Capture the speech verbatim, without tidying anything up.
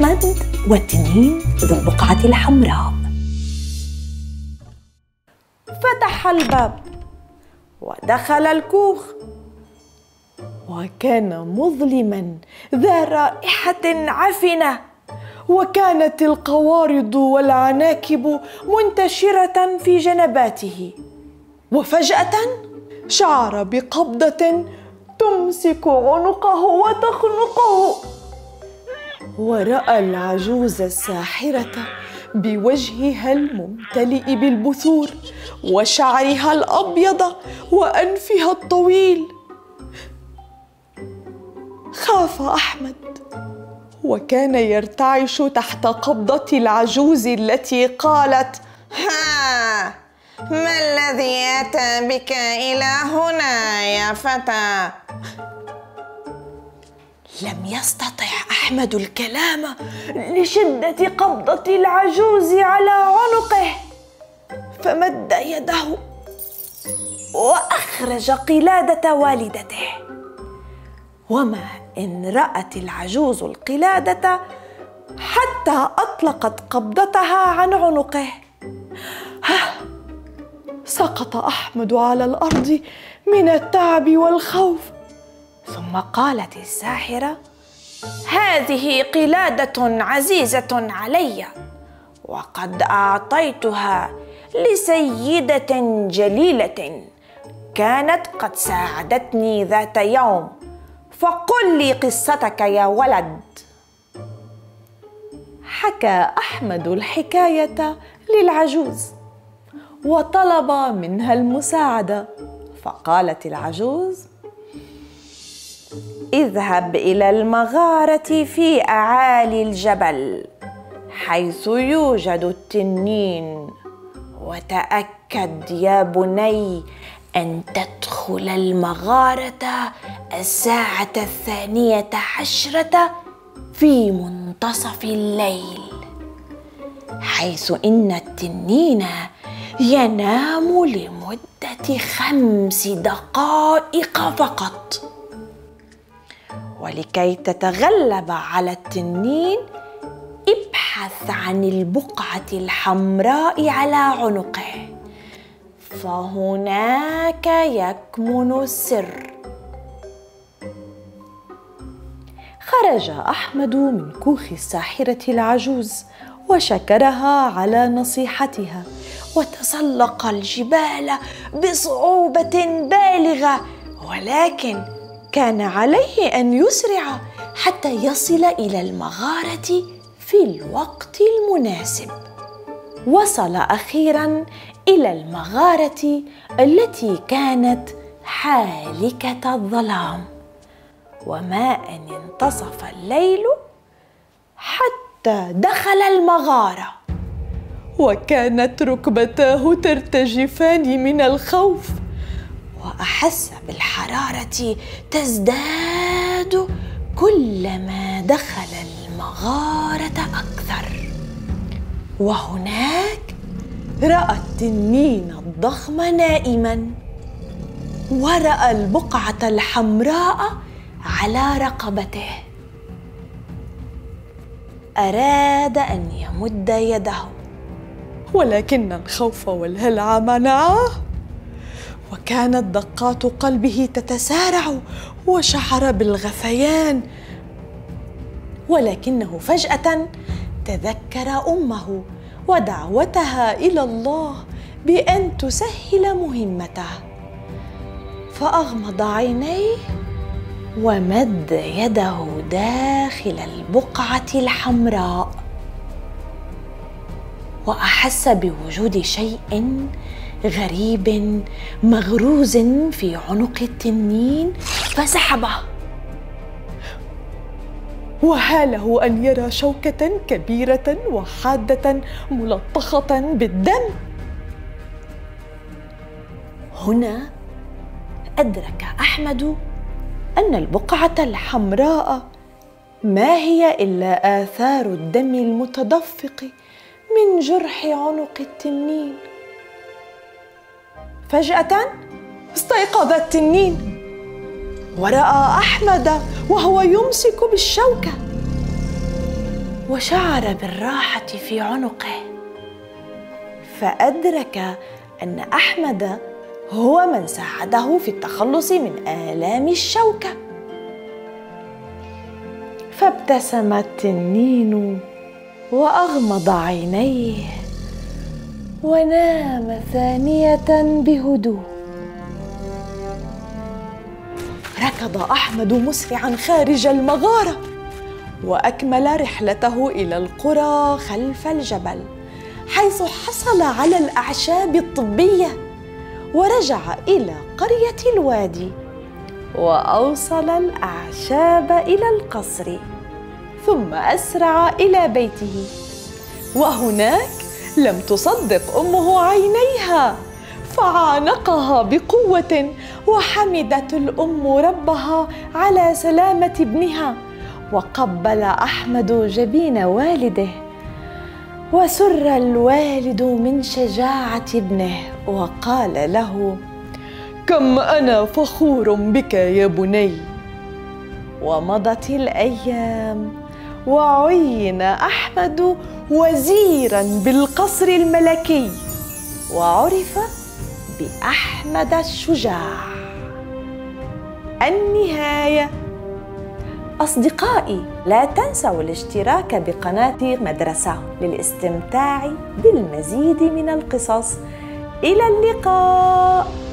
أحمد والتنين ذو البقعة الحمراء. فتح الباب ودخل الكوخ، وكان مظلما ذا رائحة عفنة، وكانت القوارض والعناكب منتشرة في جنباته. وفجأة شعر بقبضة تمسك عنقه وتخنقه، ورأى العجوز الساحرة بوجهها الممتلئ بالبثور وشعرها الأبيض وأنفها الطويل. خاف أحمد، وكان يرتعش تحت قبضة العجوز التي قالت: ها، ما الذي أتى بك إلى هنا يا فتى؟ لم يستطع أحمد الكلام لشدة قبضة العجوز على عنقه، فمد يده وأخرج قلادة والدته. وما إن رأت العجوز القلادة حتى أطلقت قبضتها عن عنقه. سقط أحمد على الأرض من التعب والخوف، ثم قالت الساحرة: هذه قلادة عزيزة علي، وقد أعطيتها لسيدة جليلة كانت قد ساعدتني ذات يوم، فقل لي قصتك يا ولد. حكى أحمد الحكاية للعجوز وطلب منها المساعدة، فقالت العجوز: اذهب إلى المغارة في أعالي الجبل حيث يوجد التنين، وتأكد يا بني أن تدخل المغارة الساعة الثانية عشرة في منتصف الليل، حيث إن التنين ينام لمدة خمس دقائق فقط. ولكي تتغلب على التنين ابحث عن البقعة الحمراء على عنقه، فهناك يكمن السر. خرج أحمد من كوخ الساحرة العجوز وشكرها على نصيحتها، وتسلق الجبال بصعوبة بالغة، ولكن كان عليه أن يسرع حتى يصل إلى المغارة في الوقت المناسب. وصل أخيراً إلى المغارة التي كانت حالكة الظلام، وما أن انتصف الليل حتى دخل المغارة، وكانت ركبتاه ترتجفان من الخوف، وأحس بالحرارة تزداد كلما دخل المغارة أكثر. وهناك رأى التنين الضخم نائما، ورأى البقعة الحمراء على رقبته. أراد أن يمد يده، ولكن الخوف والهلع منعاه، وكانت دقات قلبه تتسارع وشعر بالغثيان. ولكنه فجأة تذكر أمه ودعوتها إلى الله بأن تسهل مهمته، فأغمض عينيه ومد يده داخل البقعة الحمراء، وأحس بوجود شيء غريب مغروز في عنق التنين فسحبه، وهاله أن يرى شوكة كبيرة وحادة ملطخة بالدم. هنا أدرك أحمد أن البقعة الحمراء ما هي إلا آثار الدم المتدفق من جرح عنق التنين. فجأة استيقظ التنين ورأى أحمد وهو يمسك بالشوكة، وشعر بالراحة في عنقه، فأدرك أن أحمد هو من ساعده في التخلص من آلام الشوكة. فابتسم التنين وأغمض عينيه ونام ثانية بهدوء. ركض أحمد مسرعاً خارج المغارة وأكمل رحلته إلى القرى خلف الجبل، حيث حصل على الأعشاب الطبية، ورجع إلى قرية الوادي وأوصل الأعشاب إلى القصر، ثم أسرع إلى بيته. وهناك لم تصدق أمه عينيها، فعانقها بقوة، وحمدت الأم ربها على سلامة ابنها. وقبل أحمد جبين والده، وسر الوالد من شجاعة ابنه، وقال له: كم أنا فخور بك يا بني. ومضت الأيام، وعين أحمد وزيراً بالقصر الملكي، وعرف بأحمد الشجاع. النهاية. أصدقائي، لا تنسوا الاشتراك بقناة مدرسة للاستمتاع بالمزيد من القصص. إلى اللقاء.